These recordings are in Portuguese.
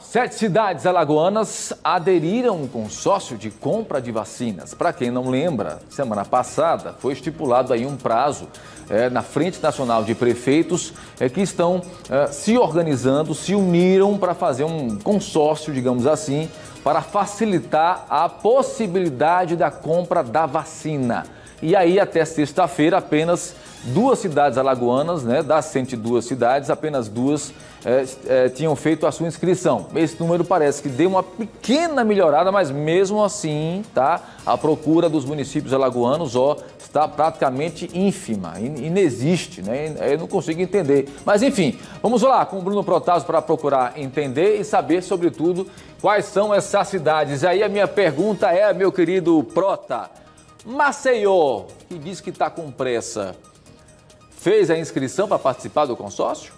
7 cidades alagoanas aderiram a um consórcio de compra de vacinas. Para quem não lembra, semana passada foi estipulado aí um prazo na Frente Nacional de Prefeitos que estão se organizando, se uniram para fazer um consórcio, digamos assim, para facilitar a possibilidade da compra da vacina. E aí, até sexta-feira, apenas 2 cidades alagoanas, das 102 cidades, apenas 2 tinham feito a sua inscrição. Esse número parece que deu uma pequena melhorada, mas mesmo assim, a procura dos municípios alagoanos está praticamente ínfima, inexiste, Eu não consigo entender. Mas enfim, vamos lá com o Bruno Protásio para procurar entender e saber, sobretudo, quais são essas cidades. E aí a minha pergunta é, meu querido Prota, Maceió, que diz que está com pressa, fez a inscrição para participar do consórcio?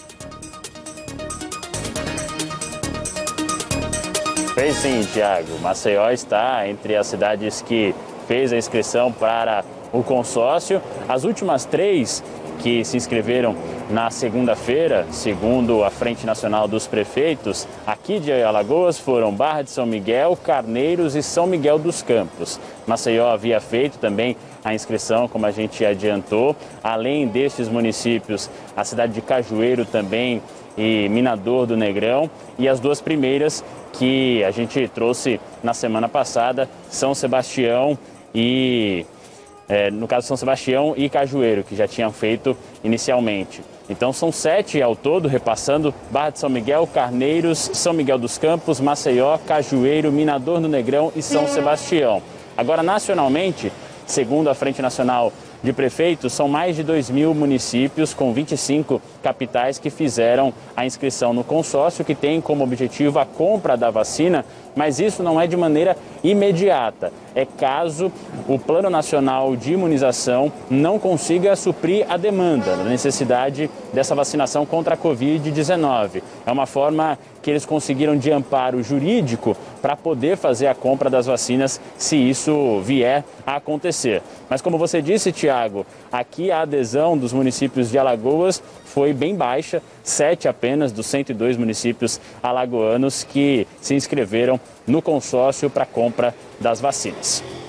Fez sim, Tiago. Maceió está entre as cidades que fez a inscrição para o consórcio. As últimas 3 que se inscreveram na segunda-feira, segundo a Frente Nacional dos Prefeitos, aqui de Alagoas foram Barra de São Miguel, Carneiros e São Miguel dos Campos. Maceió havia feito também a inscrição, como a gente adiantou. Além destes municípios, a cidade de Cajueiro também e Minador do Negrão. E as 2 primeiras que a gente trouxe na semana passada, São Sebastião e... no caso, São Sebastião e Cajueiro, que já tinham feito inicialmente. Então, são 7 ao todo, repassando: Barra de São Miguel, Carneiros, São Miguel dos Campos, Maceió, Cajueiro, Minador do Negrão e São Sebastião. Agora, nacionalmente, segundo a Frente Nacional de Prefeitos, são mais de 2.000 municípios com 25 capitais que fizeram a inscrição no consórcio, que tem como objetivo a compra da vacina, mas isso não é de maneira imediata. É caso o Plano Nacional de Imunização não consiga suprir a demanda, a necessidade dessa vacinação contra a Covid-19. É uma forma que eles conseguiram de amparo jurídico para poder fazer a compra das vacinas, se isso vier a acontecer. Mas como você disse, Tiago, aqui a adesão dos municípios de Alagoas foi bem baixa, 7 apenas dos 102 municípios alagoanos que se inscreveram no consórcio para a compra das vacinas.